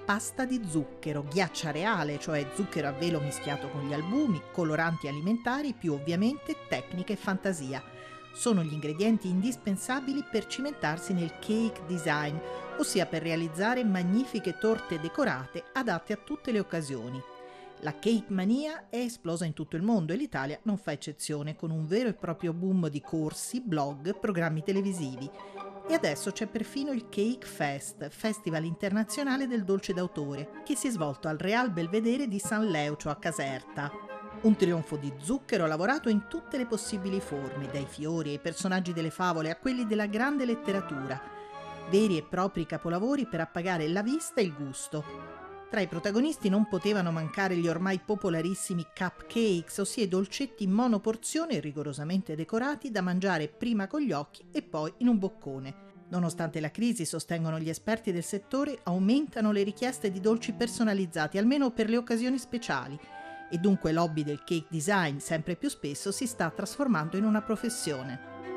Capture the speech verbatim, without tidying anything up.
pasta di zucchero, ghiaccia reale, cioè zucchero a velo mischiato con gli albumi, coloranti alimentari, più ovviamente tecnica e fantasia. Sono gli ingredienti indispensabili per cimentarsi nel cake design, ossia per realizzare magnifiche torte decorate adatte a tutte le occasioni. La cake mania è esplosa in tutto il mondo e l'Italia non fa eccezione, con un vero e proprio boom di corsi, blog, programmi televisivi. E adesso c'è perfino il Cake Fest, Festival internazionale del dolce d'autore, che si è svolto al Real Belvedere di San Leucio a Caserta. Un trionfo di zucchero lavorato in tutte le possibili forme, dai fiori ai personaggi delle favole a quelli della grande letteratura. Veri e propri capolavori per appagare la vista e il gusto. Tra i protagonisti non potevano mancare gli ormai popolarissimi cupcakes, ossia i dolcetti monoporzione rigorosamente decorati da mangiare prima con gli occhi e poi in un boccone. Nonostante la crisi, sostengono gli esperti del settore, aumentano le richieste di dolci personalizzati, almeno per le occasioni speciali, e dunque l'hobby del cake design sempre più spesso si sta trasformando in una professione.